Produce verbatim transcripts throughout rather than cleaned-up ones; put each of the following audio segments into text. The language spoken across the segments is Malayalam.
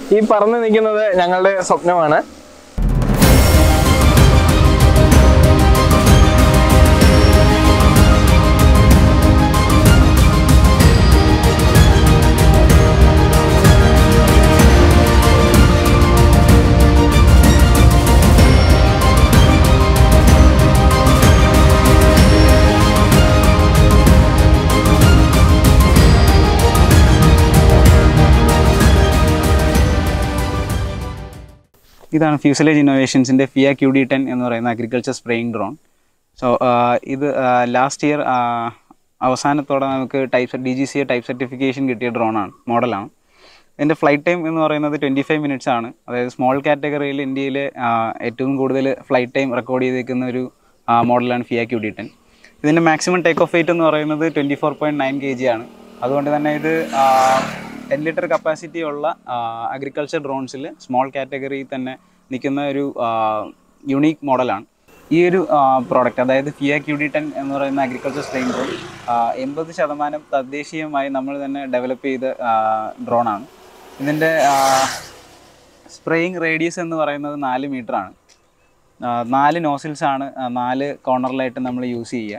ഈ പറന്ന് നിൽക്കുന്നത് ഞങ്ങളുടെ സ്വപ്നമാണ്. ഇതാണ് ഫ്യൂസലേജ് ഇന്നോവേഷൻസിൻ്റെ ഫിയ ക്യൂ ഡി ടെൻ എന്ന് പറയുന്ന അഗ്രികൾച്ചർ സ്പ്രേയിങ് ഡ്രോൺ. സോ ഇത് ലാസ്റ്റ് ഇയർ അവസാനത്തോടെ നമുക്ക് type D G C A type certification കിട്ടിയ ഡ്രോണാണ്, മോഡലാണ്. ഇതിൻ്റെ ഫ്ലൈറ്റ് ടൈം എന്ന് പറയുന്നത് ട്വൻറ്റി ഫൈവ് മിനിറ്റ്സ് ആണ്. അതായത് സ്മോൾ കാറ്റഗറിയിൽ ഇന്ത്യയിൽ ഏറ്റവും കൂടുതൽ ഫ്ലൈറ്റ് ടൈം റെക്കോർഡ് ചെയ്തേക്കുന്ന ഒരു മോഡലാണ് ഫിയ ക്യൂ ഡി ടെൻ. ഇതിൻ്റെ മാക്സിമം ടേക്ക് ഓഫ് വെയിറ്റ് എന്ന് പറയുന്നത് twenty four point nine K G ആണ്. അതുകൊണ്ട് തന്നെ ഇത് ടെൻ ലിറ്റർ കപ്പാസിറ്റി ഉള്ള അഗ്രികൾച്ചർ ഡ്രോൺസിൽ സ്മോൾ കാറ്റഗറിയിൽ തന്നെ നിൽക്കുന്ന ഒരു യുണീക്ക് മോഡലാണ്. ഈ ഒരു പ്രോഡക്റ്റ്, അതായത് ഫിയ ക്യൂ ഡി ടെൻ എന്ന് പറയുന്ന അഗ്രികൾച്ചർ സ്പ്രേയിങ് ഡ്രോൺ എൺപത് ശതമാനം തദ്ദേശീയമായി നമ്മൾ തന്നെ ഡെവലപ്പ് ചെയ്ത ഡ്രോണാണ്. ഇതിൻ്റെ സ്പ്രേയിങ് റേഡിയസ് എന്ന് പറയുന്നത് നാല് മീറ്ററാണ്. നാല് നോസിൽസാണ് നാല് കോർണറിലായിട്ട് നമ്മൾ യൂസ് ചെയ്യുക.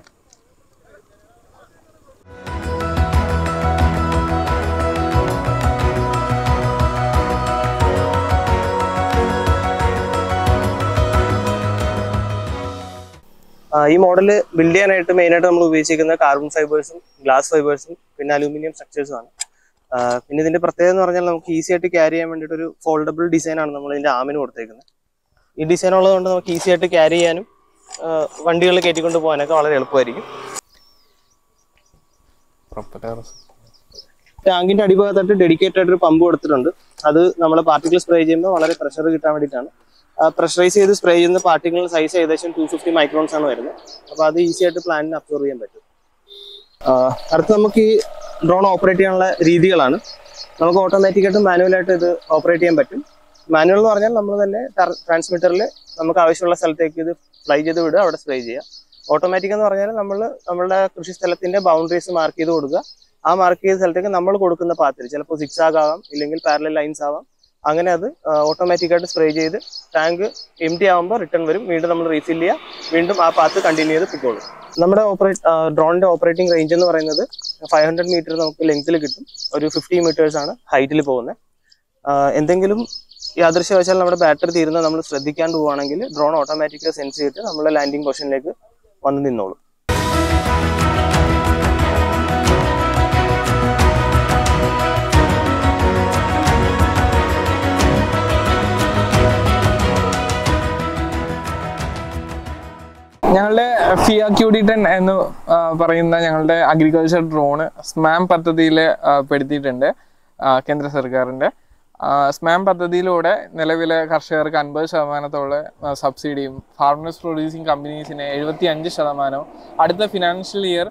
ഈ മോഡൽ ബിൽഡ് ചെയ്യാനായിട്ട് മെയിനായിട്ട് നമ്മൾ ഉപയോഗിച്ചിരിക്കുന്ന കാർബൺ ഫൈബേഴ്സും ഗ്ലാസ് ഫൈബേഴ്സും പിന്നെ അലൂമിനിയം സ്ട്രക്ചേഴ്സും ആണ്. പിന്നെ ഇതിന്റെ പ്രത്യേകത എന്ന് പറഞ്ഞാൽ നമുക്ക് ഈസി ആയിട്ട് ക്യാരി ചെയ്യാൻ വേണ്ടിയിട്ട് ഒരു ഫോൾഡബിൾ ഡിസൈൻ ആണ് നമ്മൾ ഇതിന്റെ ആമിന് കൊടുത്തേക്കുന്നത്. ഈ ഡിസൈൻ ഉള്ളതുകൊണ്ട് നമുക്ക് ഈസി ആയിട്ട് ക്യാരി ചെയ്യാനും വണ്ടികളിൽ കയറ്റിക്കൊണ്ട് പോകാനൊക്കെ വളരെ എളുപ്പമായിരിക്കും. ടാങ്കിന്റെ അടിഭാഗത്തായിട്ട് ഡെഡിക്കേറ്റഡ് ആയിട്ട് ഒരു പമ്പ് കൊടുത്തിട്ടുണ്ട്. അത് നമ്മൾ പാർട്ടിക്കിൾ സ്പ്രേ ചെയ്യുമ്പോൾ വളരെ പ്രഷർ കിട്ടാൻ വേണ്ടിയിട്ടാണ്. പ്രഷറൈസ് ചെയ്ത് സ്പ്രേ ചെയ്യുന്ന പാർട്ടിക്കിൾ സൈസ് ഏകദേശം ടു ഫിഫ്റ്റി മൈക്രോൺസ് ആണ് വരുന്നത്. അപ്പോൾ അത് ഈസി ആയിട്ട് പ്ലാന്റിന് അബ്സോർവ് ചെയ്യാൻ പറ്റും. അടുത്ത് നമുക്ക് ഈ ഡ്രോൺ ഓപ്പറേറ്റ് ചെയ്യാനുള്ള രീതികളാണ്. നമുക്ക് ഓട്ടോമാറ്റിക്കായിട്ടും മാനുവലായിട്ട് ഇത് ഓപ്പറേറ്റ് ചെയ്യാൻ പറ്റും. മാനുവൽ എന്ന് പറഞ്ഞാൽ നമ്മൾ തന്നെ ട്രാൻസ്മിറ്ററിൽ നമുക്ക് ആവശ്യമുള്ള സ്ഥലത്തേക്ക് ഇത് ഫ്ലൈ ചെയ്ത് വിടുക, അവിടെ സ്പ്രേ ചെയ്യുക. ഓട്ടോമാറ്റിക് എന്ന് പറഞ്ഞാൽ നമ്മൾ നമ്മളുടെ കൃഷി സ്ഥലത്തിന്റെ ബൗണ്ടറീസ് മാർക്ക് ചെയ്ത് കൊടുക്കുക. ആ മാർക്ക് ചെയ്ത സ്ഥലത്തേക്ക് നമ്മൾ കൊടുക്കുന്ന പാത്തിൽ ചിലപ്പോൾ സിക്സാഗ് ആവാം, ഇല്ലെങ്കിൽ പാരലൽ ലൈൻസ് ആവാം. അങ്ങനെ അത് ഓട്ടോമാറ്റിക്കായിട്ട് സ്പ്രേ ചെയ്ത് ടാങ്ക് എം ടി ആകുമ്പോൾ റിട്ടേൺ വരും. വീണ്ടും നമ്മൾ റീഫിൽ ചെയ്യുക, വീണ്ടും ആ പാത്ത് കണ്ടിന്യൂ ചെയ്ത് പൊക്കോളും. നമ്മുടെ ഓപ്പറേറ്റ് ഡ്രോണിന്റെ ഓപ്പറേറ്റിംഗ് റേഞ്ച് എന്ന് പറയുന്നത് ഫൈവ് ഹൺഡ്രഡ് മീറ്റർ നമുക്ക് ലെങ്ത്തിൽ കിട്ടും. ഒരു ഫിഫ്റ്റി മീറ്റേഴ്സ് ആണ് ഹൈറ്റിൽ പോകുന്നത്. എന്തെങ്കിലും യാദൃശ്യവശാൽ നമ്മുടെ ബാറ്ററി തീരുന്നത് നമ്മൾ ശ്രദ്ധിക്കാണ്ട് പോവുകയാണെങ്കിൽ ഡ്രോൺ ഓട്ടോമാറ്റിക്കായി സെൻസ് ചെയ്തിട്ട് നമ്മളെ ലാൻഡിംഗ് പൊസിഷനിലേക്ക് വന്ന് നിന്നോളും. ഞങ്ങളുടെ ഫിയ ക്യൂ ഡി ടെൻ എന്ന് പറയുന്ന ഞങ്ങളുടെ അഗ്രികൾച്ചർ ഡ്രോണ് സ്മാം പദ്ധതിയിൽ പെടുത്തിയിട്ടുണ്ട് കേന്ദ്ര സർക്കാരിൻ്റെ. സ്മാം പദ്ധതിയിലൂടെ നിലവിലെ കർഷകർക്ക് അൻപത് ശതമാനത്തോളം സബ്സിഡിയും ഫാർമേഴ്സ് പ്രൊഡ്യൂസിങ് കമ്പനീസിന് എഴുപത്തി അഞ്ച് ശതമാനവും അടുത്ത ഫിനാൻഷ്യൽ ഇയർ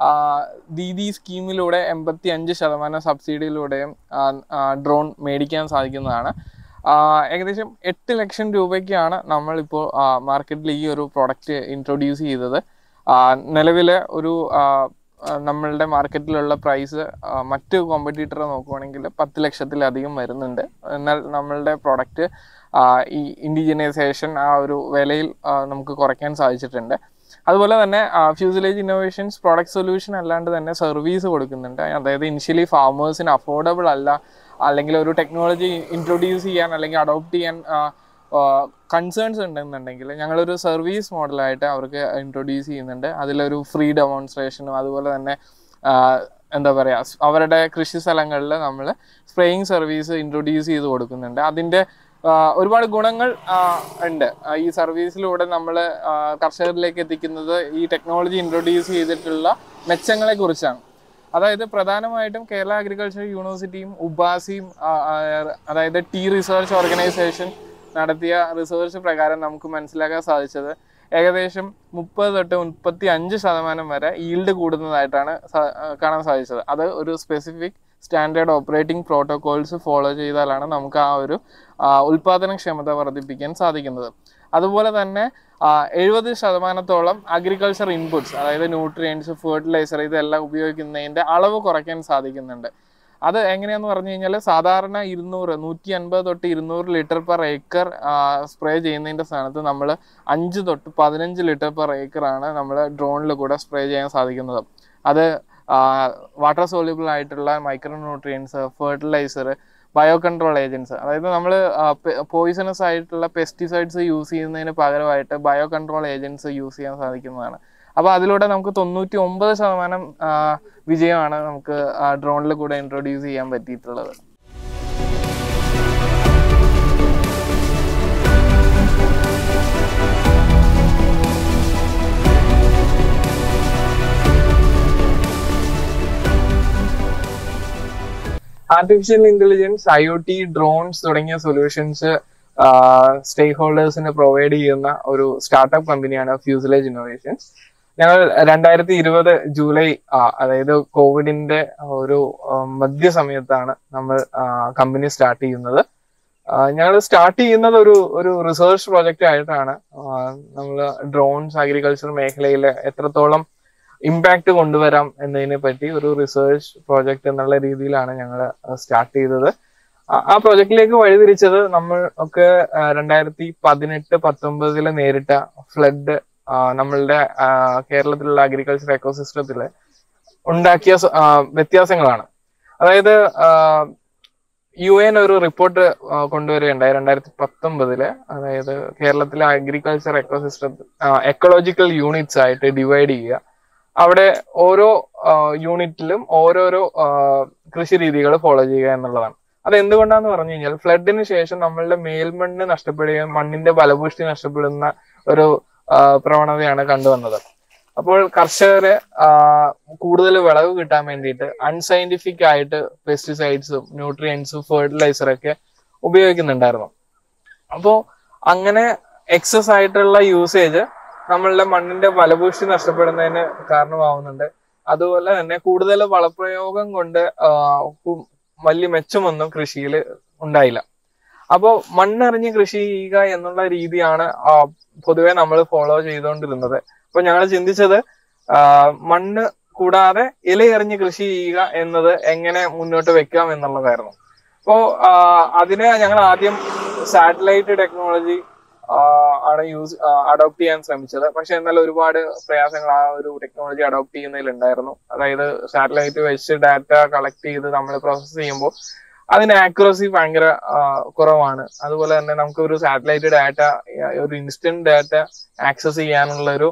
ദീദി സ്കീമിലൂടെ എൺപത്തി അഞ്ച് ശതമാനം സബ്സിഡിയിലൂടെയും ഡ്രോൺ മേടിക്കാൻ സാധിക്കുന്നതാണ്. ഏകദേശം എട്ട് ലക്ഷം രൂപയ്ക്കാണ് നമ്മളിപ്പോൾ മാർക്കറ്റിൽ ഈ ഒരു പ്രോഡക്റ്റ് ഇൻട്രൊഡ്യൂസ് ചെയ്തത്. നിലവിൽ ഒരു നമ്മളുടെ മാർക്കറ്റിലുള്ള പ്രൈസ് മറ്റ് കോമ്പറ്റീറ്ററെ നോക്കുവാണെങ്കിൽ പത്ത് ലക്ഷത്തിലധികം വരുന്നുണ്ട്. എന്നാൽ നമ്മളുടെ പ്രോഡക്റ്റ് ഈ ഇൻഡിജിനൈസേഷൻ ആ ഒരു വിലയിൽ നമുക്ക് കുറയ്ക്കാൻ സാധിച്ചിട്ടുണ്ട്. അതുപോലെ തന്നെ ഫ്യൂസലേജ് ഇന്നോവേഷൻസ് പ്രോഡക്റ്റ് സൊല്യൂഷൻ അല്ലാണ്ട് തന്നെ സർവീസ് കൊടുക്കുന്നുണ്ട്. അതായത് ഇനിഷ്യലി ഫാമേഴ്സിന് അഫോർഡബിൾ അല്ല, അല്ലെങ്കിൽ ഒരു ടെക്നോളജി ഇൻട്രൊഡ്യൂസ് ചെയ്യാൻ അല്ലെങ്കിൽ അഡോപ്റ്റ് ചെയ്യാൻ കൺസേൺസ് ഉണ്ടെന്നുണ്ടെങ്കിൽ ഞങ്ങളൊരു സർവീസ് മോഡലായിട്ട് അവർക്ക് ഇൻട്രൊഡ്യൂസ് ചെയ്യുന്നുണ്ട്. അതിലൊരു ഫ്രീ ഡെമോൺസ്ട്രേഷനും അതുപോലെ തന്നെ എന്താ പറയുക അവരുടെ കൃഷി സ്ഥലങ്ങളിൽ നമ്മൾ സ്പ്രേയിങ് സർവീസ് ഇൻട്രൊഡ്യൂസ് ചെയ്ത് കൊടുക്കുന്നുണ്ട്. അതിൻ്റെ ഒരുപാട് ഗുണങ്ങൾ ഉണ്ട്. ഈ സർവീസിലൂടെ നമ്മൾ കർഷകരിലേക്ക് എത്തിക്കുന്നത് ഈ ടെക്നോളജി ഇൻട്രൊഡ്യൂസ് ചെയ്തിട്ടുള്ള മെച്ചങ്ങളെ കുറിച്ചാണ്. അതായത് പ്രധാനമായിട്ടും കേരള അഗ്രികൾച്ചർ യൂണിവേഴ്സിറ്റിയും ഉബാസിയും അതായത് ടീ റിസർച്ച് ഓർഗനൈസേഷൻ നടത്തിയ റിസർച്ച് പ്രകാരം നമുക്ക് മനസ്സിലാക്കാൻ സാധിച്ചത് ഏകദേശം മുപ്പത് തൊട്ട് മുപ്പത്തി അഞ്ച് ശതമാനം വരെ ഈൽഡ് കൂടുന്നതായിട്ടാണ് കാണാൻ സാധിച്ചത്. അത് ഒരു specific standard operating protocols follow ചെയ്താലാണ് നമുക്ക് ആ ഒരു ഉൽപാദനക്ഷമത വർദ്ധിപ്പിക്കാൻ സാധിക്കുന്നത്. അതുപോലെ തന്നെ എഴുപത് ശതമാനത്തോളം അഗ്രികൾച്ചർ ഇൻപുട്സ്, അതായത് ന്യൂട്രിയൻസ്, ഫെർട്ടിലൈസർ ഇതെല്ലാം ഉപയോഗിക്കുന്നതിൻ്റെ അളവ് കുറയ്ക്കാൻ സാധിക്കുന്നുണ്ട്. അത് എങ്ങനെയാന്ന് പറഞ്ഞു കഴിഞ്ഞാൽ സാധാരണ ഇരുന്നൂറ് നൂറ്റി അൻപത് തൊട്ട് ഇരുന്നൂറ് ലിറ്റർ പെർ ഏക്കർ സ്പ്രേ ചെയ്യുന്നതിൻ്റെ സ്ഥാനത്ത് നമ്മൾ അഞ്ച് തൊട്ട് പതിനഞ്ച് ലിറ്റർ പെർ ഏക്കറാണ് നമ്മൾ ഡ്രോണിൽ കൂടെ സ്പ്രേ ചെയ്യാൻ സാധിക്കുന്നത്. അത് വാട്ടർ സോല്യൂബിൾ ആയിട്ടുള്ള micro nutrients, fertiliser, bio control agents, അതായത് നമ്മൾ പോയിസണസ് ആയിട്ടുള്ള പെസ്റ്റിസൈഡ്സ് യൂസ് ചെയ്യുന്നതിന് പകരമായിട്ട് ബയോ കൺട്രോൾ ഏജൻസ് യൂസ് ചെയ്യാൻ സാധിക്കുന്നതാണ്. അപ്പോൾ അതിലൂടെ നമുക്ക് തൊണ്ണൂറ്റി ഒമ്പത് ശതമാനം വിജയമാണ് നമുക്ക് ഡ്രോണിൽ കൂടെ ഇൻട്രൊഡ്യൂസ് ചെയ്യാൻ പറ്റിയിട്ടുള്ളത്. Artificial intelligence, I O T, drones തുടങ്ങിയ സൊല്യൂഷൻസ് സ്റ്റേക്ക് ഹോൾഡേഴ്സിന് പ്രൊവൈഡ് ചെയ്യുന്ന ഒരു സ്റ്റാർട്ടപ്പ് കമ്പനിയാണ് ഫ്യൂസലേജ് ഇന്നോവേഷൻസ്. ഞങ്ങൾ രണ്ടായിരത്തി ഇരുപത് ജൂലൈ അതായത് കോവിഡിന്റെ ഒരു മധ്യസമയത്താണ് നമ്മൾ കമ്പനി സ്റ്റാർട്ട് ചെയ്യുന്നത്. ഞങ്ങൾ സ്റ്റാർട്ട് ചെയ്യുന്നത് ഒരു ഒരു റിസർച്ച് പ്രോജക്റ്റ് ആയിട്ടാണ്. നമ്മൾ ഡ്രോൺസ് അഗ്രികൾച്ചർ മേഖലയിൽ എത്രത്തോളം ഇമ്പാക്ട് കൊണ്ടുവരാം എന്നതിനെ പറ്റി ഒരു റിസർച്ച് പ്രോജക്റ്റ് എന്നുള്ള രീതിയിലാണ് ഞങ്ങൾ സ്റ്റാർട്ട് ചെയ്തത്. ആ പ്രോജക്റ്റിലേക്ക് വഴിതിരിച്ചത് നമ്മൾ ഒക്കെ രണ്ടായിരത്തി പതിനെട്ട് പത്തൊമ്പതില് നേരിട്ട ഫ്ലഡ് നമ്മളുടെ കേരളത്തിലുള്ള അഗ്രികൾച്ചർ എക്കോസിസ്റ്റത്തില് ഉണ്ടാക്കിയ വ്യത്യാസങ്ങളാണ്. അതായത് യു എൻ ഒരു റിപ്പോർട്ട് കൊണ്ടുവരികയുണ്ടായി രണ്ടായിരത്തി പത്തൊമ്പതില്. അതായത് കേരളത്തിലെ അഗ്രികൾച്ചർ എക്കോസിസ്റ്റം എക്കോളജിക്കൽ യൂണിറ്റ്സ് ആയിട്ട് ഡിവൈഡ് ചെയ്യുക. അവിടെ ഓരോ യൂണിറ്റിലും ഓരോരോ കൃഷി രീതികൾ ഫോളോ ചെയ്യുക എന്നുള്ളതാണ്. അത് എന്തുകൊണ്ടാന്ന് പറഞ്ഞു കഴിഞ്ഞാൽ ഫ്ലഡിന് ശേഷം നമ്മളുടെ മേൽമണ്ണ് നഷ്ടപ്പെടുകയും മണ്ണിന്റെ ഫലപുഷ്ടി നഷ്ടപ്പെടുന്ന ഒരു പ്രവണതയാണ് കണ്ടുവന്നത്. അപ്പോൾ കർഷകര് കൂടുതൽ വിളവ് കിട്ടാൻ വേണ്ടിയിട്ട് അൺസയന്റിഫിക് ആയിട്ട് പെസ്റ്റിസൈഡ്സും ന്യൂട്രിയൻസും ഫെർട്ടിലൈസറൊക്കെ ഉപയോഗിക്കുന്നുണ്ടായിരുന്നു. അപ്പോൾ അങ്ങനെ എക്സസ് ആയിട്ടുള്ള യൂസേജ് നമ്മളുടെ മണ്ണിന്റെ ഫലപുഷ്ടി നഷ്ടപ്പെടുന്നതിന് കാരണമാവുന്നുണ്ട്. അതുപോലെ തന്നെ കൂടുതൽ വളപ്രയോഗം കൊണ്ട് വലിയ മെച്ചമൊന്നും കൃഷിയിൽ ഉണ്ടായില്ല. അപ്പോൾ മണ്ണറിഞ്ഞ് കൃഷി ചെയ്യുക എന്നുള്ള രീതിയാണ് പൊതുവെ നമ്മൾ ഫോളോ ചെയ്തുകൊണ്ടിരുന്നത്. അപ്പൊ ഞങ്ങൾ ചിന്തിച്ചത് മണ്ണ് കൂടാതെ ഇലയെറിഞ്ഞ് കൃഷി ചെയ്യുക എന്നത് എങ്ങനെ മുന്നോട്ട് വെക്കാം എന്നുള്ളതായിരുന്നു. അപ്പോൾ അതിന് ഞങ്ങൾ ആദ്യം സാറ്റലൈറ്റ് ടെക്നോളജി ആണ് യൂസ് അഡോപ്റ്റ് ചെയ്യാൻ ശ്രമിച്ചത്. പക്ഷെ എന്നാൽ ഒരുപാട് പ്രയാസങ്ങൾ ആ ഒരു ടെക്നോളജി അഡോപ്റ്റ് ചെയ്യുന്നതിലുണ്ടായിരുന്നു. അതായത് സാറ്റലൈറ്റ് വെച്ച് ഡാറ്റ കളക്ട് ചെയ്ത് നമ്മൾ പ്രോസസ് ചെയ്യുമ്പോൾ അതിന് ആക്യുറസി ഭയങ്കര കുറവാണ്. അതുപോലെ തന്നെ നമുക്ക് ഒരു സാറ്റലൈറ്റ് ഡാറ്റ ഒരു ഇൻസ്റ്റന്റ് ഡാറ്റ ആക്സസ് ചെയ്യാനുള്ള ഒരു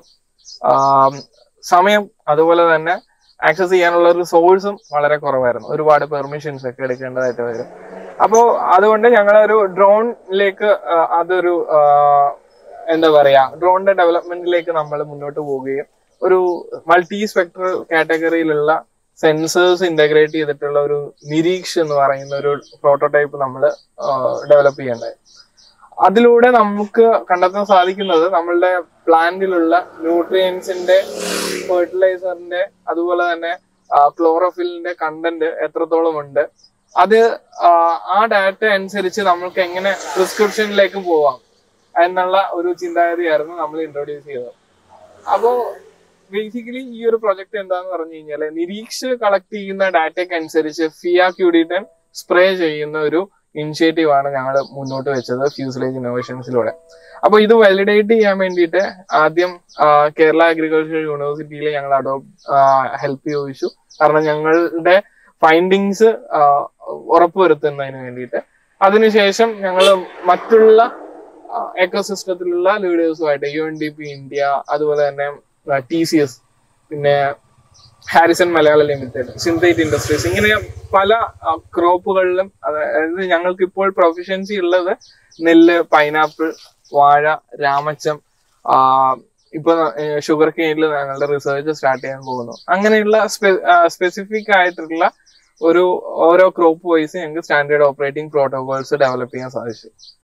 സമയം, അതുപോലെ തന്നെ ആക്സസ് ചെയ്യാനുള്ള ഒരു സോഴ്സും വളരെ കുറവായിരുന്നു. ഒരുപാട് പെർമിഷൻസ് ഒക്കെ എടുക്കേണ്ടതായിട്ട് വരും. അപ്പോ അതുകൊണ്ട് ഞങ്ങളൊരു ഡ്രോണിലേക്ക് അതൊരു എന്താ പറയാ ഡ്രോണിന്റെ ഡെവലപ്മെന്റിലേക്ക് നമ്മൾ മുന്നോട്ട് പോവുകയും ഒരു മൾട്ടി സ്പെക്ട്രൽ കാറ്റഗറിയിലുള്ള സെൻസേഴ്സ് ഇന്റഗ്രേറ്റ് ചെയ്തിട്ടുള്ള ഒരു നിരീക്ഷ എന്ന് പറയുന്ന ഒരു പ്രോട്ടോടൈപ്പ് നമ്മൾ ഡെവലപ്പ് ചെയ്യേണ്ടത്. അതിലൂടെ നമുക്ക് കണ്ടെത്താൻ സാധിക്കുന്നത് നമ്മളുടെ പ്ലാന്റിലുള്ള ന്യൂട്രിയൻസിന്റെ, ഫെർട്ടിലൈസറിന്റെ, അതുപോലെ തന്നെ ക്ലോറോഫിലിന്റെ കണ്ടന്റ് എത്രത്തോളം ഉണ്ട്, അത് ആ ഡാറ്റ അനുസരിച്ച് നമ്മൾക്ക് എങ്ങനെ പ്രിസ്ക്രിപ്ഷനിലേക്ക് പോവാം എന്നുള്ള ഒരു ചിന്താഗതിയായിരുന്നു നമ്മൾ ഇൻട്രൊഡ്യൂസ് ചെയ്തത്. അപ്പോ ബേസിക്കലി ഈ ഒരു പ്രൊജക്ട് എന്താന്ന് പറഞ്ഞു കഴിഞ്ഞാല് നിരീക്ഷ കളക്ട് ചെയ്യുന്ന ഡാറ്റയ്ക്ക് അനുസരിച്ച് Fia Q D ten spray ചെയ്യുന്ന ഒരു ഇനിഷ്യേറ്റീവ് ആണ് ഞങ്ങൾ മുന്നോട്ട് വെച്ചത് ഫ്യൂസലേജ് ഇന്നോവേഷൻസിലൂടെ. അപ്പൊ ഇത് വാലിഡേറ്റ് ചെയ്യാൻ വേണ്ടിയിട്ട് ആദ്യം കേരള അഗ്രികൾച്ചർ യൂണിവേഴ്സിറ്റിയിൽ ഞങ്ങൾ അഡോപ്റ്റ് ഹെൽപ്പ് ചോദിച്ചു. കാരണം ഞങ്ങളുടെ ഫൈൻഡിങ്സ് ഉറപ്പുവരുത്തുന്നതിന് വേണ്ടിയിട്ട്. അതിനുശേഷം ഞങ്ങൾ മറ്റുള്ള എക്കോസിസ്റ്റത്തിലുള്ള ലീഡേഴ്സുമായിട്ട് U N D P India, അതുപോലെ തന്നെ ടി സി എസ്, പിന്നെ Harrison Malayalam limited, Synthite industries, ഇങ്ങനെ പല ക്രോപ്പുകളിലും, അതായത് ഞങ്ങൾക്ക് ഇപ്പോൾ പ്രൊഫഷൻസി ഉള്ളത് നെല്ല്, പൈനാപ്പിൾ, വാഴ, രാമച്ചം, ഇപ്പൊ ഷുഗർ കെയിനിൽ ഞങ്ങളുടെ റിസർച്ച് സ്റ്റാർട്ട് ചെയ്യാൻ പോകുന്നു. അങ്ങനെയുള്ള സ്പെസിഫിക് ആയിട്ടുള്ള ഒരു ഓരോ ക്രോപ്പ് വൈസ് ഞങ്ങൾക്ക് സ്റ്റാൻഡേർഡ് ഓപ്പറേറ്റിംഗ് പ്രോട്ടോകോൾസ് ഡെവലപ്പ് ചെയ്യാൻ സാധിച്ചു.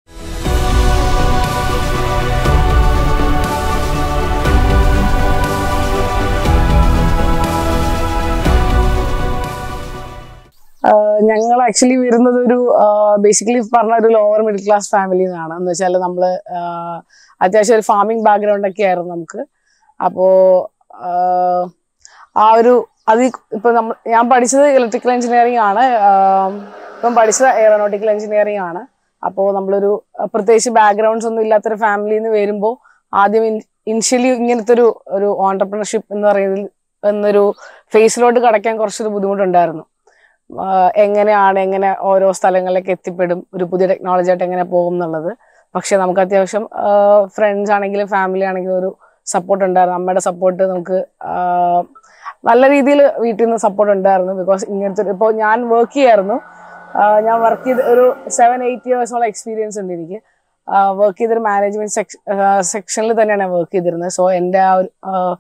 ഞങ്ങൾ ആക്ച്വലി വരുന്നത് ഒരു ബേസിക്കലി പറഞ്ഞ ഒരു ലോവർ മിഡിൽ ക്ലാസ് ഫാമിലി നിന്നാണ്. എന്ന് വെച്ചാൽ നമ്മൾ അത്യാവശ്യം ഒരു ഫാമിംഗ് ബാക്ക്ഗ്രൗണ്ട് ഒക്കെ ആയിരുന്നു നമുക്ക്. അപ്പോൾ ആ ഒരു അത് ഇപ്പൊ നമ്മൾ ഞാൻ പഠിച്ചത് ഇലക്ട്രിക്കൽ എഞ്ചിനീയറിംഗ് ആണ്. ഇപ്പം പഠിച്ചത് എയറോനോട്ടിക്കൽ എഞ്ചിനീയറിംഗ് ആണ്. അപ്പോൾ നമ്മളൊരു പ്രത്യേകിച്ച് ബാക്ക്ഗ്രൗണ്ട്സ് ഒന്നും ഇല്ലാത്തൊരു ഫാമിലിയിൽ നിന്ന് വരുമ്പോൾ ആദ്യം ഇനിഷ്യലി ഇങ്ങനത്തെ ഒരു ഒരു ഓൺടർപ്രണർഷിപ്പ് എന്ന് പറയുന്നതിൽ എന്നൊരു ഫേസിലോട്ട് കടക്കാൻ കുറച്ചൊരു ബുദ്ധിമുട്ടുണ്ടായിരുന്നു. എങ്ങനെയാണ് എങ്ങനെ ഓരോ സ്ഥലങ്ങളിലേക്ക് എത്തിപ്പെടും, ഒരു പുതിയ ടെക്നോളജി ആയിട്ട് എങ്ങനെ പോകും എന്നുള്ളത്. പക്ഷെ നമുക്ക് അത്യാവശ്യം ഫ്രണ്ട്സ് ആണെങ്കിലും ഫാമിലി ആണെങ്കിലും ഒരു സപ്പോർട്ട് ഉണ്ടായിരുന്നു. അമ്മയുടെ സപ്പോർട്ട് നമുക്ക് നല്ല രീതിയിൽ വീട്ടിൽ നിന്ന് സപ്പോർട്ട് ഉണ്ടായിരുന്നു. ബിക്കോസ് ഇങ്ങനത്തെ ഇപ്പോൾ ഞാൻ വർക്ക് ചെയ്യായിരുന്നു. ഞാൻ വർക്ക് ചെയ്ത് ഒരു സെവൻ എയ്റ്റ് ഇയേഴ്സോളം എക്സ്പീരിയൻസ് ഉണ്ട് എനിക്ക്. വർക്ക് ചെയ്തൊരു മാനേജ്മെന്റ് സെക്ഷ സെക്ഷനിൽ തന്നെയാണ് ഞാൻ വർക്ക് ചെയ്തിരുന്നത്. സോ എൻ്റെ ആ ഒരു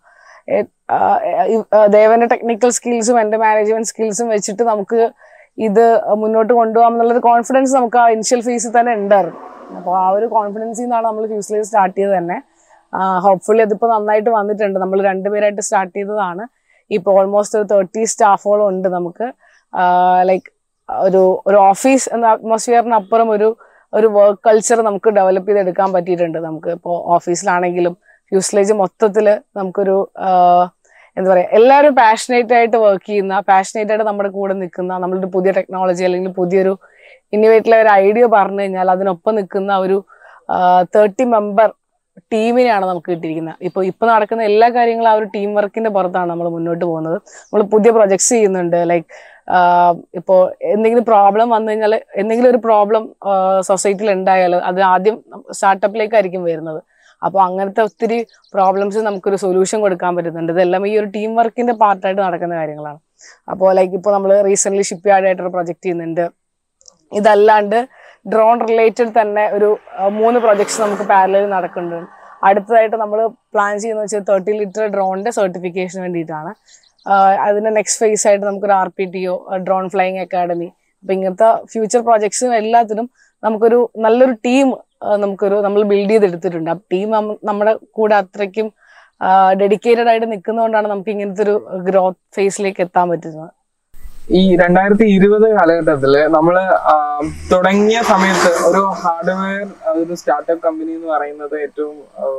ദേവന്റെ ടെക്നിക്കൽ സ്കിൽസും എൻ്റെ മാനേജ്മെന്റ് സ്കിൽസും വെച്ചിട്ട് നമുക്ക് ഇത് മുന്നോട്ട് കൊണ്ടുപോകാം എന്നുള്ളൊരു കോൺഫിഡൻസ് നമുക്ക് ആ ഇനിഷ്യൽ ഫേസിൽ തന്നെ ഉണ്ടായിരുന്നു. അപ്പോൾ ആ ഒരു കോൺഫിഡൻസിൽ നിന്നാണ് നമ്മൾ ഫ്യൂസ്ലേജ് സ്റ്റാർട്ട് ചെയ്തത് തന്നെ. ഹോപ്പ്ഫുള്ളി അതിപ്പോൾ നന്നായിട്ട് വന്നിട്ടുണ്ട്. നമ്മൾ രണ്ടുപേരായിട്ട് സ്റ്റാർട്ട് ചെയ്തതാണ്. ഇപ്പോൾ ഓൾമോസ്റ്റ് ഒരു തേർട്ടി സ്റ്റാഫോളം ഉണ്ട് നമുക്ക്. ലൈക്ക് ഒരു ഒരു ഓഫീസ് എന്ന അറ്റ്മോസ്ഫിയറിനപ്പുറം ഒരു ഒരു വർക്ക് കൾച്ചർ നമുക്ക് ഡെവലപ്പ് ചെയ്തെടുക്കാൻ പറ്റിയിട്ടുണ്ട്. നമുക്ക് ഇപ്പോൾ ഓഫീസിലാണെങ്കിലും ഫ്യൂസ്ലേജ് മൊത്തത്തിൽ നമുക്കൊരു എന്താ പറയുക, എല്ലാവരും പാഷനേറ്റ് ആയിട്ട് വർക്ക് ചെയ്യുന്ന, പാഷനേറ്റ് ആയിട്ട് നമ്മുടെ കൂടെ നിൽക്കുന്ന, നമ്മളൊരു പുതിയ ടെക്നോളജി അല്ലെങ്കിൽ പുതിയൊരു ഇന്നോവേറ്റീവ് ഒരു ഐഡിയ പറഞ്ഞു കഴിഞ്ഞാൽ അതിനൊപ്പം നിൽക്കുന്ന ഒരു തേർട്ടി മെമ്പർ ടീമിനെയാണ് നമുക്ക് കിട്ടിയിരിക്കുന്നത്. ഇപ്പോൾ ഇപ്പോൾ നടക്കുന്ന എല്ലാ കാര്യങ്ങളും ആ ഒരു ടീം വർക്കിന്റെ പുറത്താണ് നമ്മൾ മുന്നോട്ട് പോകുന്നത്. നമ്മൾ പുതിയ പ്രൊജക്ട്സ് ചെയ്യുന്നുണ്ട്. ലൈക്ക് ഇപ്പോൾ എന്തെങ്കിലും പ്രോബ്ലം വന്നു കഴിഞ്ഞാൽ, എന്തെങ്കിലും ഒരു പ്രോബ്ലം സൊസൈറ്റിയിൽ ഉണ്ടായാൽ അത് ആദ്യം സ്റ്റാർട്ടപ്പിലേക്കായിരിക്കും വരുന്നത്. അപ്പോൾ അങ്ങനത്തെ ഒത്തിരി പ്രോബ്ലംസ് നമുക്കൊരു സൊല്യൂഷൻ കൊടുക്കാൻ പറ്റുന്നുണ്ട്. ഇതെല്ലാം ഈ ഒരു ടീം വർക്കിന്റെ പാർട്ടായിട്ട് നടക്കുന്ന കാര്യങ്ങളാണ്. അപ്പോൾ ലൈക്ക് ഇപ്പോൾ നമ്മൾ റീസെന്റ് ഷിപ്പ് യാർഡ് ആയിട്ടൊരു പ്രൊജക്ട് ചെയ്യുന്നുണ്ട്. ഇതല്ലാണ്ട് ഡ്രോൺ റിലേറ്റഡ് തന്നെ ഒരു മൂന്ന് പ്രൊജക്ട്സ് നമുക്ക് പാരലൽ നടക്കുന്നുണ്ട്. അടുത്തതായിട്ട് നമ്മൾ പ്ലാൻ ചെയ്യുന്നത് വെച്ചാൽ തേർട്ടി ലിറ്റർ ഡ്രോണിന്റെ സർട്ടിഫിക്കേഷന് വേണ്ടിയിട്ടാണ്. അതിന്റെ നെക്സ്റ്റ് ഫേസ് ആയിട്ട് നമുക്കൊരു R P T O, drone flying academy, അപ്പൊ ഇങ്ങനത്തെ ഫ്യൂച്ചർ പ്രോജക്ട്സും എല്ലാത്തിനും നമുക്കൊരു നല്ലൊരു ടീം നമുക്കൊരു നമ്മൾ ബിൽഡ് ചെയ്തെടുത്തിട്ടുണ്ട്. ആ ടീം നമ്മുടെ കൂടെ അത്രയ്ക്കും ഡെഡിക്കേറ്റഡ് ആയിട്ട് നിൽക്കുന്നതുകൊണ്ടാണ് നമുക്ക് ഇങ്ങനത്തെ ഒരു ഗ്രോത്ത് ഫേസിലേക്ക് എത്താൻ പറ്റുന്നത്. ഈ രണ്ടായിരത്തി ഇരുപത് കാലഘട്ടത്തില് നമ്മള് തുടങ്ങിയ സമയത്ത് ഒരു ഹാർഡ്വെയർ ഒരു സ്റ്റാർട്ടപ്പ് കമ്പനി എന്ന് പറയുന്നത് ഏറ്റവും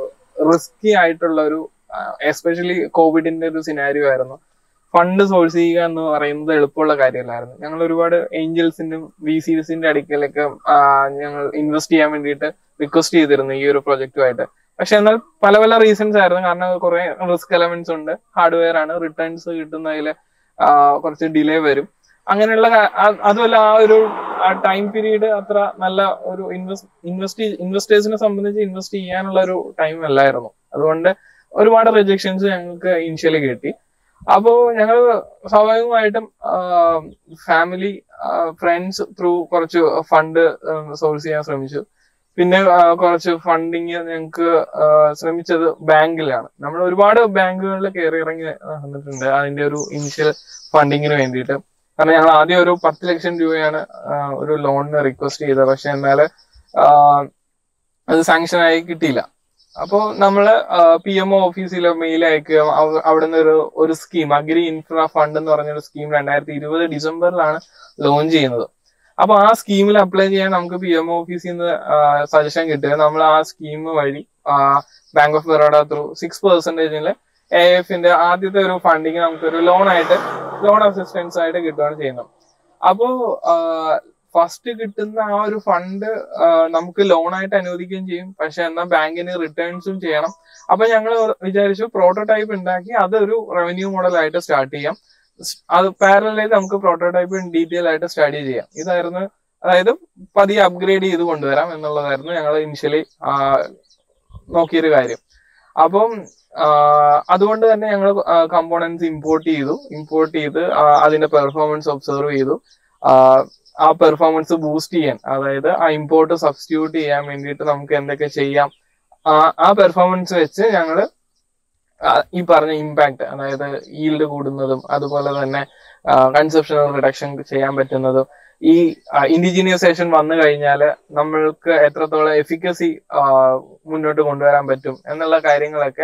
റിസ്കി ആയിട്ടുള്ള ഒരു, എസ്പെഷ്യലി കോവിഡിന്റെ ഒരു സിനാരിയോ ആയിരുന്നു. ഫണ്ട് സോഴ്സ് ചെയ്യുക എന്ന് പറയുന്നത് എളുപ്പമുള്ള കാര്യമല്ലായിരുന്നു. ഞങ്ങൾ ഒരുപാട് ഏഞ്ചൽസിന്റെ വി സിസിന്റെ അടുക്കലൊക്കെ ഞങ്ങൾ ഇൻവെസ്റ്റ് ചെയ്യാൻ വേണ്ടിയിട്ട് റിക്വസ്റ്റ് ചെയ്തിരുന്നു ഈ ഒരു പ്രൊജക്റ്റുമായിട്ട്. പക്ഷെ എന്നാൽ പല പല റീസൺസ് ആയിരുന്നു. കാരണം കുറെ റിസ്ക് എലമെന്റ്സ് ഉണ്ട്, ഹാർഡ്വെയർ ആണ്, റിട്ടേൺസ് കിട്ടുന്നതിൽ കുറച്ച് ഡിലേ വരും, അങ്ങനെയുള്ള അതുമല്ല ആ ഒരു ടൈം പീരീഡ് അത്ര നല്ല ഒരു ഇൻവെസ്റ്റ് ഇൻവെസ്റ്റ് ഇൻവെസ്റ്റേഴ്സിനെ സംബന്ധിച്ച് ഇൻവെസ്റ്റ് ചെയ്യാനുള്ള ഒരു ടൈം അല്ലായിരുന്നു. അതുകൊണ്ട് ഒരുപാട് റിജക്ഷൻസ് ഞങ്ങൾക്ക് ഇനിഷ്യലി കിട്ടി. അപ്പോ ഞങ്ങൾ സ്വാഭാവികമായിട്ടും ഫാമിലി ഫ്രണ്ട്സ് ത്രൂ കുറച്ച് ഫണ്ട് സോഴ്സ് ചെയ്യാൻ ശ്രമിച്ചു. പിന്നെ കുറച്ച് ഫണ്ടിങ് ഞങ്ങൾക്ക് ശ്രമിച്ചത് ബാങ്കിലാണ്. നമ്മൾ ഒരുപാട് ബാങ്കുകളിൽ കയറി ഇറങ്ങി നടന്നിട്ടുണ്ട് അതിന്റെ ഒരു ഇനിഷ്യൽ ഫണ്ടിങ്ങിന് വേണ്ടിയിട്ട്. കാരണം ഞങ്ങൾ ആദ്യം ഒരു പത്ത് ലക്ഷം രൂപയാണ് ഒരു ലോണിന് റിക്വസ്റ്റ് ചെയ്തത്. പക്ഷെ എന്നാൽ അത് സാങ്ഷൻ ആയി കിട്ടിയില്ല. അപ്പോൾ നമ്മള് പി എം ഒ ഓഫീസിൽ മെയിൽ അയക്കുക. അവിടെ നിന്ന് ഒരു ഒരു സ്കീം, അഗ്രി ഇൻഫ്രാ ഫണ്ട് എന്ന് പറഞ്ഞൊരു സ്കീം രണ്ടായിരത്തി ഇരുപത് ഡിസംബറിലാണ് ലോഞ്ച് ചെയ്യുന്നത്. അപ്പൊ ആ സ്കീമിൽ അപ്ലൈ ചെയ്യാൻ നമുക്ക് പി എം ഒ ഓഫീസിൽ നിന്ന് സജഷൻ കിട്ടുക. നമ്മൾ ആ സ്കീം വഴി bank of Baroda through six പെർസെന്റേജില് എ എഫിന്റെ ആദ്യത്തെ ഒരു ഫണ്ടിങ് നമുക്കൊരു ലോൺ ആയിട്ട് ലോൺ അസിസ്റ്റൻസ് ആയിട്ട് കിട്ടുകയാണ് ചെയ്യുന്നത്. അപ്പോ ഫസ്റ്റ് കിട്ടുന്ന ആ ഒരു ഫണ്ട് നമുക്ക് ലോണായിട്ട് അനുവദിക്കുകയും ചെയ്യും. പക്ഷെ എന്നാൽ ബാങ്കിന് റിട്ടേൺസും ചെയ്യണം. അപ്പൊ ഞങ്ങൾ വിചാരിച്ചു പ്രോട്ടോടൈപ്പ് ഉണ്ടാക്കി അതൊരു റവന്യൂ മോഡൽ ആയിട്ട് സ്റ്റാർട്ട് ചെയ്യാം. അത് പാരലായി നമുക്ക് പ്രോട്ടോടൈപ്പ് ഡീറ്റെയിൽ ആയിട്ട് സ്റ്റഡി ചെയ്യാം. ഇതായിരുന്നു, അതായത് പതിയെ അപ്ഗ്രേഡ് ചെയ്ത് കൊണ്ടുവരാം എന്നുള്ളതായിരുന്നു ഞങ്ങൾ ഇനിഷ്യലി നോക്കിയൊരു കാര്യം. അപ്പം അതുകൊണ്ട് തന്നെ ഞങ്ങൾ കമ്പോണൻസ് ഇമ്പോർട്ട് ചെയ്തു. ഇമ്പോർട്ട് ചെയ്ത് അതിന്റെ പെർഫോമൻസ് ഒബ്സർവ് ചെയ്തു. ആ പെർഫോമൻസ് ബൂസ്റ്റ് ചെയ്യാൻ, അതായത് ആ ഇമ്പോർട്ട് സബ്സ്റ്റിറ്റ്യൂട്ട് ചെയ്യാൻ വേണ്ടിയിട്ട് നമുക്ക് എന്തൊക്കെ ചെയ്യാം, ആ പെർഫോമൻസ് വെച്ച് ഞങ്ങള് ഈ പറഞ്ഞ ഇമ്പാക്ട്, അതായത് ഈൽഡ് കൂടുന്നതും അതുപോലെ തന്നെ കൺസപ്ഷൻ റിഡക്ഷൻ ചെയ്യാൻ പറ്റുന്നതും, ഈ ഇൻഡിജീനിയസേഷൻ വന്നു കഴിഞ്ഞാൽ നമ്മൾക്ക് എത്രത്തോളം എഫിക്കസി മുന്നോട്ട് കൊണ്ടുവരാൻ പറ്റും എന്നുള്ള കാര്യങ്ങളൊക്കെ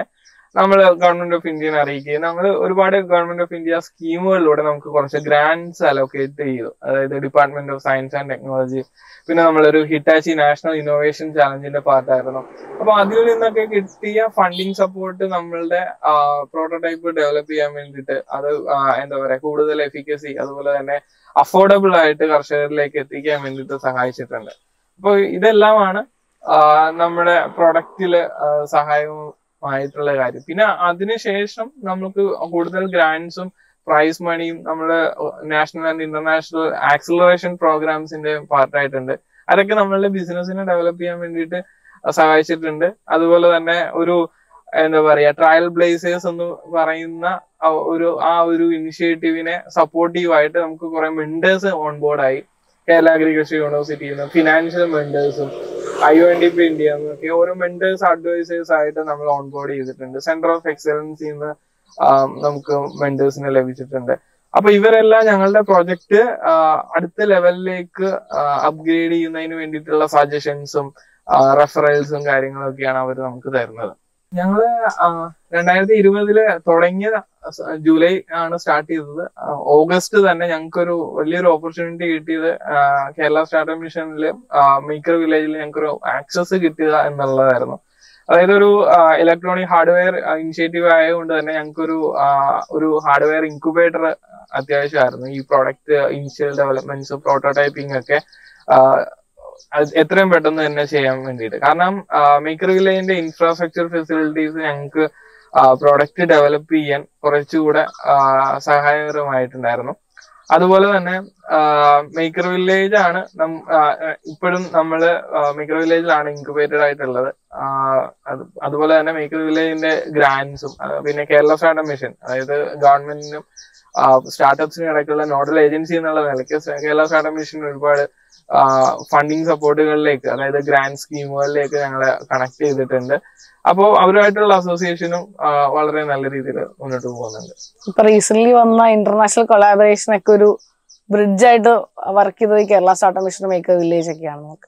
നമ്മൾ ഗവൺമെന്റ് ഓഫ് ഇന്ത്യനെ അറിയിക്കുകയും നമ്മൾ ഒരുപാട് ഗവൺമെന്റ് ഓഫ് ഇന്ത്യ സ്കീമുകളിലൂടെ നമുക്ക് കുറച്ച് ഗ്രാൻഡ്സ് അലോക്കേറ്റ് ചെയ്തു. അതായത് department of science and technology, പിന്നെ നമ്മളൊരു ഹിറ്റാച്ചി നാഷണൽ ഇന്നോവേഷൻ ചാലഞ്ചിന്റെ പാർട്ടായിരുന്നു. അപ്പൊ അതിൽ നിന്നൊക്കെ കിട്ടിയ ഫണ്ടിങ് സപ്പോർട്ട് നമ്മളുടെ പ്രോട്ടോടൈപ്പ് ഡെവലപ്പ് ചെയ്യാൻ വേണ്ടിയിട്ട് അത് എന്താ പറയാ കൂടുതൽ എഫിക്കസി അതുപോലെ തന്നെ അഫോർഡബിൾ ആയിട്ട് കർഷകരിലേക്ക് എത്തിക്കാൻ വേണ്ടിയിട്ട് സഹായിച്ചിട്ടുണ്ട്. അപ്പൊ ഇതെല്ലാമാണ് നമ്മുടെ പ്രൊഡക്റ്റില് സഹായമായിട്ടുള്ള കാര്യം. പിന്നെ അതിനുശേഷം നമുക്ക് കൂടുതൽ ഗ്രാൻഡ്സും പ്രൈസ് മണിയും നമ്മുടെ നാഷണൽ ആൻഡ് ഇന്റർനാഷണൽ ആക്സിലറേഷൻ പ്രോഗ്രാംസിന്റെ പാർട്ടായിട്ടുണ്ട്. അതൊക്കെ നമ്മളുടെ ബിസിനസിനെ ഡെവലപ്പ് ചെയ്യാൻ വേണ്ടിയിട്ട് സഹായിച്ചിട്ടുണ്ട്. അതുപോലെ തന്നെ ഒരു എന്താ പറയാ ട്രയൽ ബ്ലേസേഴ്സ് എന്ന് പറയുന്ന ഒരു ആ ഒരു ഇനിഷ്യേറ്റീവിനെ സപ്പോർട്ടീവ് ആയിട്ട് നമുക്ക് കുറെ മെന്റേഴ്സ് ഓൺ ബോർഡായി. കേരള അഗ്രികൾച്ചർ യൂണിവേഴ്സിറ്റിയിൽ നിന്ന് ഫിനാൻഷ്യൽ മെന്റേഴ്സും I O N D P India എന്നൊക്കെ ഓരോ മെന്റേഴ്സ് അഡ്വൈസേഴ്സ് ആയിട്ട് നമ്മൾ ഓൺ ബോർഡ് ചെയ്തിട്ടുണ്ട്. സെന്റർ ഓഫ് എക്സലൻസിൽ നിന്ന് നമുക്ക് മെന്റേഴ്സിനെ ലഭിച്ചിട്ടുണ്ട്. അപ്പൊ ഇവരെല്ലാം ഞങ്ങളുടെ പ്രൊജക്ട് അടുത്ത ലെവലിലേക്ക് അപ്ഗ്രേഡ് ചെയ്യുന്നതിന് വേണ്ടിയിട്ടുള്ള സജഷൻസും റെഫറൽസും കാര്യങ്ങളൊക്കെയാണ് അവർ നമുക്ക് തരുന്നത്. ഞങ്ങള് രണ്ടായിരത്തി ഇരുപതില് തുടങ്ങിയ ജൂലൈ ആണ് സ്റ്റാർട്ട് ചെയ്തത്. ഓഗസ്റ്റ് തന്നെ ഞങ്ങൾക്കൊരു വലിയൊരു ഓപ്പർച്യൂണിറ്റി കിട്ടിയത് കേരള സ്റ്റാർട്ടപ്പ് മിഷനില് മേക്കർ വില്ലേജിൽ ഞങ്ങൾക്കൊരു ആക്സസ് കിട്ടുക എന്നുള്ളതായിരുന്നു. അതായത് ഒരു ഇലക്ട്രോണിക് ഹാർഡ്വെയർ ഇനിഷ്യേറ്റീവ് ആയതുകൊണ്ട് തന്നെ ഞങ്ങൾക്കൊരു ഒരു ഹാർഡ്വെയർ ഇൻക്യുബേറ്റർ അത്യാവശ്യമായിരുന്നു. ഈ പ്രോഡക്റ്റ് ഇനിഷ്യൽ ഡെവലപ്മെന്റ്സ് പ്രോട്ടോടൈപ്പിംഗ് ഒക്കെ എത്രയും പെട്ടെന്ന് തന്നെ ചെയ്യാൻ വേണ്ടിയിട്ട്. കാരണം മേക്കർ വില്ലേജിന്റെ ഇൻഫ്രാസ്ട്രക്ചർ ഫെസിലിറ്റീസ് ഞങ്ങൾക്ക് പ്രോഡക്റ്റ് ഡെവലപ്പ് ചെയ്യാൻ കുറച്ചുകൂടെ സഹായകരമായിട്ടുണ്ടായിരുന്നു. അതുപോലെ തന്നെ മേക്കർ വില്ലേജ് ആണ് ഇപ്പോഴും നമ്മള് മേക്കർ വില്ലേജിലാണ് ഇൻക്യുബേറ്റഡ് ആയിട്ടുള്ളത്. അതുപോലെ തന്നെ മേക്കർ വില്ലേജിന്റെ ഗ്രാൻഡ്സും പിന്നെ കേരള സ്റ്റാർട്ടപ്പ് മിഷൻ, അതായത് ഗവൺമെന്റിനും സ്റ്റാർട്ടപ്സിനും ഇടയ്ക്കുള്ള നോഡൽ ഏജൻസി എന്നുള്ള നിലയ്ക്ക് കേരള സ്റ്റാർട്ടപ്പ് മിഷൻ ഒരുപാട് ഫണ്ടിങ് സപ്പോർട്ടുകളിലേക്ക്, അതായത് ഗ്രാൻഡ് സ്കീമുകളിലേക്ക് ഞങ്ങളെ കണക്ട് ചെയ്തിട്ടുണ്ട്. അപ്പോൾ അവരുമായിട്ടുള്ള അസോസിയേഷനും വളരെ നല്ല രീതിയിൽ മുന്നോട്ട് പോകുന്നുണ്ട്. ഇപ്പൊ റീസെന്റ് വന്ന ഇന്റർനാഷണൽ കൊളാബറേഷൻ ഒക്കെ ഒരു ബ്രിഡ്ജ് ആയിട്ട് വർക്ക് ചെയ്തത് Kerala startup mission maker village ഒക്കെയാണ്. നമുക്ക്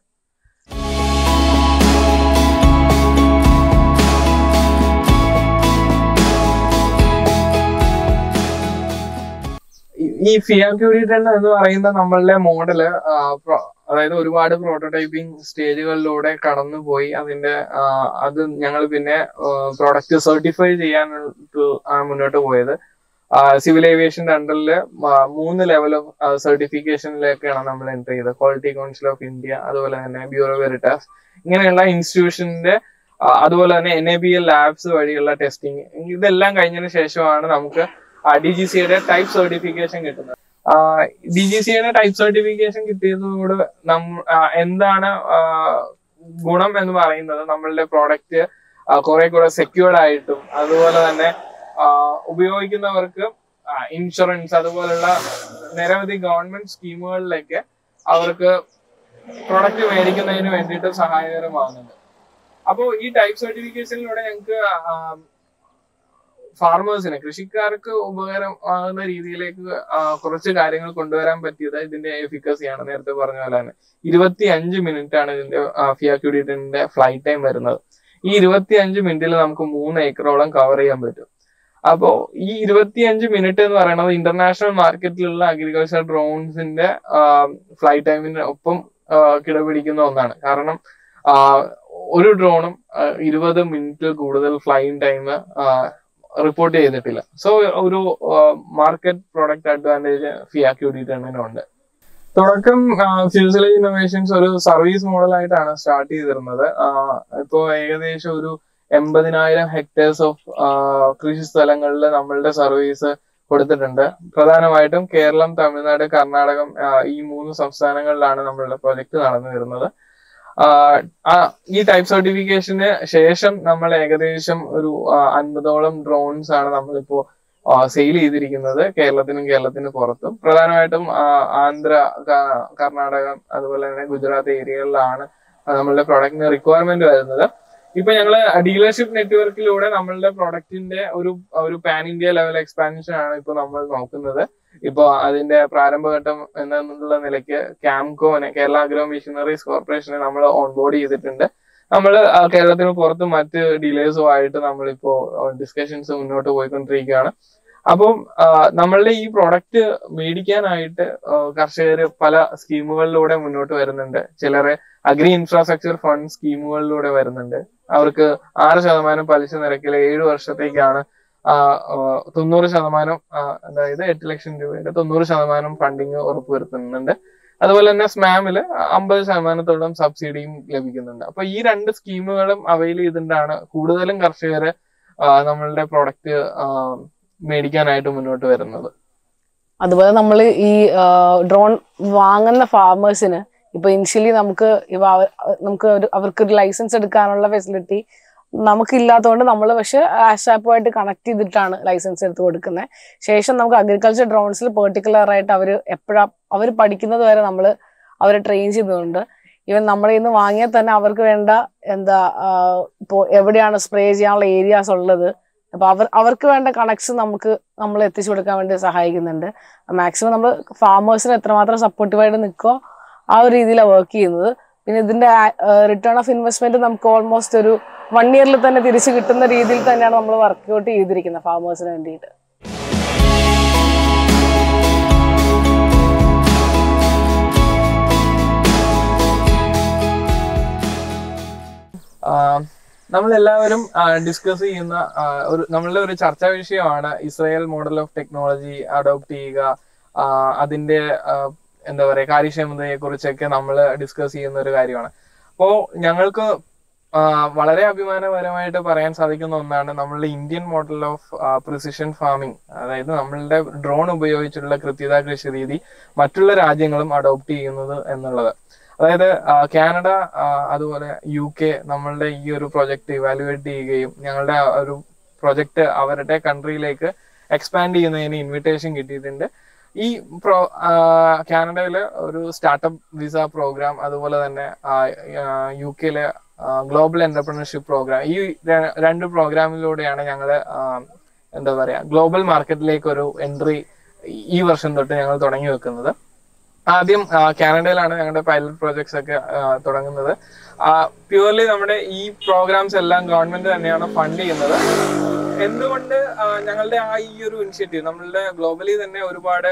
ഈ ഫിയാക്യൂഡി ടെൻ എന്ന് പറയുന്ന നമ്മളുടെ മോഡല് അതായത് ഒരുപാട് പ്രോട്ടോടൈപ്പിംഗ് സ്റ്റേജുകളിലൂടെ കടന്നുപോയി അതിന്റെ അത് ഞങ്ങൾ പിന്നെ പ്രോഡക്റ്റ് സർട്ടിഫൈ ചെയ്യാനായിട്ട് മുന്നോട്ട് പോയത്. സിവിൽ ഏവിയേഷന്റെ അണ്ടറില് മൂന്ന് ലെവൽ ഓഫ് സർട്ടിഫിക്കേഷനിലേക്കാണ് നമ്മൾ എൻട്രി ചെയ്തത്. ക്വാളിറ്റി കൗൺസിൽ ഓഫ് ഇന്ത്യ, അതുപോലെ തന്നെ ബ്യൂറോ വെരിറ്റാസ്, ഇങ്ങനെയുള്ള ഇൻസ്റ്റിറ്റ്യൂഷന്റെ അതുപോലെ തന്നെ N A B L labs വഴിയുള്ള ടെസ്റ്റിംഗ്, ഇതെല്ലാം കഴിഞ്ഞതിന് ശേഷമാണ് നമുക്ക് ഡി ജി സിയുടെ ടൈപ്പ് സർട്ടിഫിക്കേഷൻ കിട്ടുന്നത്. ഡി ജി സിയുടെ ടൈപ്പ് സർട്ടിഫിക്കേഷൻ കിട്ടിയതോട് എന്താണ് ഗുണം എന്ന് പറയുന്നത്, നമ്മളുടെ പ്രോഡക്റ്റ് കുറെ കൂടെ സെക്യൂർഡ് ആയിട്ടും അതുപോലെ തന്നെ ഉപയോഗിക്കുന്നവർക്ക് ഇൻഷുറൻസ് അതുപോലുള്ള നിരവധി ഗവൺമെന്റ് സ്കീമുകളിലേക്ക് അവർക്ക് പ്രോഡക്റ്റ് മേടിക്കുന്നതിന് വേണ്ടിയിട്ട് സഹായകരമാകുന്നുണ്ട്. അപ്പോൾ ഈ ടൈപ്പ് സർട്ടിഫിക്കേഷനിലൂടെ ഞങ്ങൾക്ക് ഫാർമേഴ്സിന്, കൃഷിക്കാർക്ക് ഉപകാരം ആകുന്ന രീതിയിലേക്ക് കുറച്ച് കാര്യങ്ങൾ കൊണ്ടുവരാൻ പറ്റിയത് ഇതിന്റെ എഫിക്കസിയാണ്. നേരത്തെ പറഞ്ഞ പോലെ തന്നെ ഇരുപത്തി അഞ്ച് മിനിറ്റ് ആണ് ഇതിന്റെ ഫിയാക്യൂഡി ടെന്നിന്റെ ഫ്ലൈറ്റ് ടൈം വരുന്നത്. ഈ ഇരുപത്തി അഞ്ച് മിനിറ്റിൽ നമുക്ക് മൂന്ന് ഏക്കറോളം കവർ ചെയ്യാൻ പറ്റും. അപ്പോ ഈ ഇരുപത്തിയഞ്ച് മിനിറ്റ് എന്ന് പറയുന്നത് ഇന്റർനാഷണൽ മാർക്കറ്റിലുള്ള അഗ്രികൾച്ചർ ഡ്രോൺസിന്റെ ഫ്ലൈറ്റ് ടൈമിന് ഒപ്പം കിടപിടിക്കുന്ന ഒന്നാണ്. കാരണം ഒരു ഡ്രോണും ഇരുപത് മിനിറ്റ് കൂടുതൽ ഫ്ലൈയിങ് ടൈം റിപ്പോർട്ട് ചെയ്തിട്ടില്ല. സോ ഒരു മാർക്കറ്റ് പ്രോഡക്റ്റ് അഡ്വാൻറ്റേജ് ഫിയാക്യൂഡി ടെന്നിനുണ്ട്. തുടക്കം ഫ്യൂസലേജ് ഇന്നോവേഷൻസ് ഒരു സർവീസ് മോഡലായിട്ടാണ് സ്റ്റാർട്ട് ചെയ്തിരുന്നത്. ഇപ്പോ ഏകദേശം ഒരു എൺപതിനായിരം ഹെക്ടേഴ്സ് ഓഫ് കൃഷി സ്ഥലങ്ങളിൽ നമ്മളുടെ സർവീസ് കൊടുത്തിട്ടുണ്ട്. പ്രധാനമായിട്ടും കേരളം, തമിഴ്നാട്, കർണാടകം ഈ മൂന്ന് സംസ്ഥാനങ്ങളിലാണ് നമ്മളുടെ പ്രൊജക്ട് നടന്നു വരുന്നത്. ഈ ടൈപ്പ് സർട്ടിഫിക്കേഷന് ശേഷം നമ്മൾ ഏകദേശം ഒരു അൻപതോളം ഡ്രോൺസ് ആണ് നമ്മളിപ്പോ സെയിൽ ചെയ്തിരിക്കുന്നത് കേരളത്തിനും കേരളത്തിന് പുറത്തും. പ്രധാനമായിട്ടും ആന്ധ്ര, കർണാടകം അതുപോലെ തന്നെ ഗുജറാത്ത് ഏരിയകളിലാണ് നമ്മളുടെ പ്രൊഡക്റ്റിന് റിക്വയർമെന്റ് വരുന്നത്. ഇപ്പൊ ഞങ്ങള് ഡീലർഷിപ്പ് നെറ്റ്വർക്കിലൂടെ നമ്മളുടെ പ്രൊഡക്റ്റിന്റെ ഒരു ഒരു പാൻ ഇന്ത്യ ലെവൽ എക്സ്പാൻഷൻ ആണ് ഇപ്പൊ നമ്മൾ നോക്കുന്നത്. ഇപ്പൊ അതിന്റെ പ്രാരംഭഘട്ടം എന്നുള്ള നിലയ്ക്ക് ക്യാംകോനെ, കേരള അഗ്രോ മെഷീനറീസ് കോർപ്പറേഷനെ നമ്മൾ ഓൺബോർഡ് ചെയ്തിട്ടുണ്ട്. നമ്മൾ കേരളത്തിന് പുറത്ത് മറ്റ് ഡീലേഴ്സും ആയിട്ട് നമ്മളിപ്പോ ഡിസ്കഷൻസ് മുന്നോട്ട് പോയിക്കൊണ്ടിരിക്കുകയാണ്. അപ്പം നമ്മളുടെ ഈ പ്രോഡക്റ്റ് മേടിക്കാനായിട്ട് കർഷകർ പല സ്കീമുകളിലൂടെ മുന്നോട്ട് വരുന്നുണ്ട്. ചിലരെ അഗ്രി ഇൻഫ്രാസ്ട്രക്ചർ ഫണ്ട് സ്കീമുകളിലൂടെ വരുന്നുണ്ട്. അവർക്ക് ആറ് ശതമാനം പലിശ നിരക്കിൽ ഏഴു വർഷത്തേക്കാണ് തൊണ്ണൂറ് ശതമാനം അതായത് എട്ട് ലക്ഷം രൂപയുടെ തൊണ്ണൂറ് ശതമാനം ഫണ്ടിങ് ഉറപ്പുവരുത്തുന്നുണ്ട്. അതുപോലെ തന്നെ സ്മാമില് അമ്പത് ശതമാനത്തോളം സബ്സിഡിയും ലഭിക്കുന്നുണ്ട്. അപ്പൊ ഈ രണ്ട് സ്കീമുകളും അവൈൽ ചെയ്തിട്ടാണ് കൂടുതലും കർഷകര് നമ്മളുടെ പ്രോഡക്റ്റ് മേടിക്കാനായിട്ട് മുന്നോട്ട് വരുന്നത്. അതുപോലെ നമ്മൾ ഈ ഡ്രോൺ വാങ്ങുന്ന ഫാമേഴ്സിന് ഇപ്പൊ ഇനിഷ്യലി നമുക്ക് ഇവ നമുക്ക് ഒരു അവർക്കൊരു ലൈസൻസ് എടുക്കാനുള്ള ഫെസിലിറ്റി നമുക്കില്ലാത്തതുകൊണ്ട് നമ്മൾ പക്ഷെ ആഷാപ്പുമായിട്ട് കണക്ട് ചെയ്തിട്ടാണ് ലൈസൻസ് എടുത്ത് കൊടുക്കുന്നത്. ശേഷം നമുക്ക് അഗ്രികൾച്ചർ ഡ്രോൺസിൽ പെർട്ടിക്കുലർ ആയിട്ട് അവർ എപ്പോഴാ അവർ പഠിക്കുന്നത് വരെ നമ്മൾ അവരെ ട്രെയിൻ ചെയ്തുകൊണ്ട് ഈവൻ നമ്മുടെ ഇന്ന് വാങ്ങിയാൽ തന്നെ അവർക്ക് വേണ്ട എന്താ ഇപ്പോൾ എവിടെയാണ് സ്പ്രേ ചെയ്യാനുള്ള ഏരിയാസ് ഉള്ളത്, അപ്പൊ അവർ അവർക്ക് വേണ്ട കണക്ഷൻ നമുക്ക് നമ്മൾ എത്തിച്ചു കൊടുക്കാൻ വേണ്ടി സഹായിക്കുന്നുണ്ട്. മാക്സിമം നമ്മൾ ഫാമേഴ്സിന് എത്രമാത്രം സപ്പോർട്ടീവായിട്ട് നിൽക്കുമോ ആ ഒരു രീതിയിലാണ് വർക്ക് ചെയ്യുന്നത്. പിന്നെ ഇതിന്റെ റിട്ടേൺ ഓഫ് ഇൻവെസ്റ്റ്മെന്റ് നമുക്ക് ഓൾമോസ്റ്റ് ഒരു വൺ ഇയറിൽ തന്നെ തിരിച്ചു കിട്ടുന്ന രീതിയിൽ തന്നെയാണ് നമ്മൾ വർക്ക്ഔട്ട് ചെയ്തിരിക്കുന്നത് ഫാമേഴ്സിന് വേണ്ടിയിട്ട്. നമ്മളെല്ലാവരും ഡിസ്കസ് ചെയ്യുന്ന ഒരു നമ്മളുടെ ഒരു ചർച്ചാ വിഷയമാണ് Israel model of technology adopt ചെയ്യുക, അതിന്റെ എന്താ പറയുക കാര്യക്ഷമതയെ കുറിച്ചൊക്കെ നമ്മൾ ഡിസ്കസ് ചെയ്യുന്ന ഒരു കാര്യമാണ്. അപ്പോ ഞങ്ങൾക്ക് വളരെ അഭിമാനപരമായിട്ട് പറയാൻ സാധിക്കുന്ന ഒന്നാണ് നമ്മളുടെ Indian model of precision farming. അതായത് നമ്മളുടെ ഡ്രോൺ ഉപയോഗിച്ചുള്ള കൃത്യത കൃഷി രീതി മറ്റുള്ള രാജ്യങ്ങളും അഡോപ്റ്റ് ചെയ്യുന്നത് എന്നുള്ളത്. അതായത് കാനഡ അതുപോലെ യു കെ നമ്മളുടെ ഈ ഒരു പ്രൊജക്ട് ഇവാലുവേറ്റ് ചെയ്യുകയും ഞങ്ങളുടെ ഒരു പ്രൊജക്ട് അവരുടെ കൺട്രിയിലേക്ക് എക്സ്പാൻഡ് ചെയ്യുന്നതിന് ഇൻവിറ്റേഷൻ കിട്ടിയിട്ടുണ്ട്. ഈ പ്രോ കാനഡയിലെ ഒരു സ്റ്റാർട്ടപ്പ് വിസ പ്രോഗ്രാം, അതുപോലെ തന്നെ യു കെയിലെ ഗ്ലോബൽ എന്റർപ്രണർഷിപ്പ് പ്രോഗ്രാം, ഈ രണ്ട് പ്രോഗ്രാമിലൂടെയാണ് ഞങ്ങൾ എന്താ പറയാ ഗ്ലോബൽ മാർക്കറ്റിലേക്ക് ഒരു എൻട്രി ഈ വർഷം തൊട്ട് ഞങ്ങൾ തുടങ്ങി വെക്കുന്നത്. ആദ്യം കാനഡയിലാണ് ഞങ്ങളുടെ പൈലറ്റ് പ്രോജക്ട്സ് ഒക്കെ തുടങ്ങുന്നത്. പ്യൂർലി നമ്മുടെ ഈ പ്രോഗ്രാംസ് എല്ലാം ഗവൺമെന്റ് തന്നെയാണ് ഫണ്ട് ചെയ്യുന്നത്. എന്തുകൊണ്ട് ഞങ്ങളുടെ ആ ഈ ഒരു ഇനിഷ്യേറ്റീവ് നമ്മളുടെ ഗ്ലോബലി തന്നെ ഒരുപാട്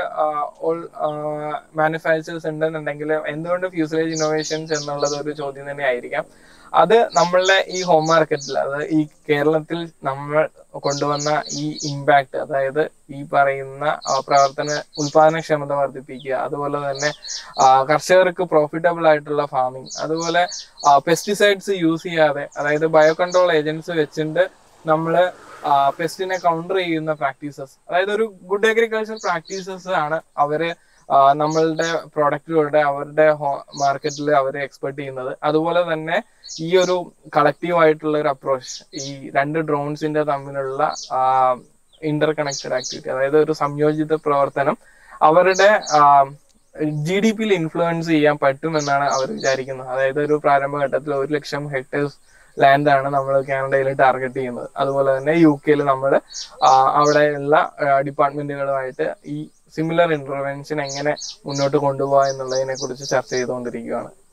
മാനുഫാക്ചേഴ്സ് ഉണ്ടെന്നുണ്ടെങ്കിൽ എന്തുകൊണ്ട് ഫ്യൂസലേജ് ഇന്നോവേഷൻസ് എന്നുള്ളത് ഒരു ചോദ്യം തന്നെ ആയിരിക്കാം. അത് നമ്മളുടെ ഈ ഹോം മാർക്കറ്റിൽ, അത് ഈ കേരളത്തിൽ നമ്മൾ കൊണ്ടുവന്ന ഈ ഇമ്പാക്ട്, അതായത് ഈ പറയുന്ന പ്രവർത്തന ഉൽപാദനക്ഷമത വർദ്ധിപ്പിക്കുക, അതുപോലെ തന്നെ കർഷകർക്ക് പ്രോഫിറ്റബിൾ ആയിട്ടുള്ള ഫാമിംഗ്, അതുപോലെ പെസ്റ്റിസൈഡ്സ് യൂസ് ചെയ്യാതെ, അതായത് ബയോ കൺട്രോൾ ഏജൻസ് വെച്ചിട്ട് നമ്മള് പെസ്റ്റിനെ കൗണ്ടർ ചെയ്യുന്ന പ്രാക്ടീസസ്, അതായത് ഒരു ഗുഡ് അഗ്രികൾച്ചർ പ്രാക്ടീസസ് ആണ് അവര് നമ്മളുടെ പ്രോഡക്റ്റിലൂടെ അവരുടെ മാർക്കറ്റിൽ അവർ എക്സ്പെർട്ട് ചെയ്യുന്നത്. അതുപോലെ തന്നെ ഈ ഒരു കളക്റ്റീവ് ആയിട്ടുള്ള ഒരു അപ്രോച്ച്, ഈ രണ്ട് ഡ്രോൺസിന്റെ തമ്മിലുള്ള ഇന്റർ കണക്റ്റഡ് ആക്ടിവിറ്റി, അതായത് ഒരു സംയോജിത പ്രവർത്തനം അവരുടെ ജി ഡി പിയിൽ ഇൻഫ്ലുവൻസ് ചെയ്യാൻ പറ്റുമെന്നാണ് അവർ വിചാരിക്കുന്നത്. അതായത് ഒരു പ്രാരംഭഘട്ടത്തിൽ ഒരു ലക്ഷം ഹെക്ടേഴ്സ് ലാൻഡാണ് നമ്മൾ കാനഡയിൽ ടാർഗറ്റ് ചെയ്യുന്നത്. അതുപോലെ തന്നെ യു കെയിൽ നമ്മൾ അവിടെയുള്ള ഡിപ്പാർട്ട്മെന്റുകളുമായിട്ട് ഈ സിമിലർ ഇന്റർവെൻഷൻ എങ്ങനെ മുന്നോട്ട് കൊണ്ടുപോകാം എന്നുള്ളതിനെ കുറിച്ച് ചർച്ച ചെയ്തുകൊണ്ടിരിക്കുകയാണ്.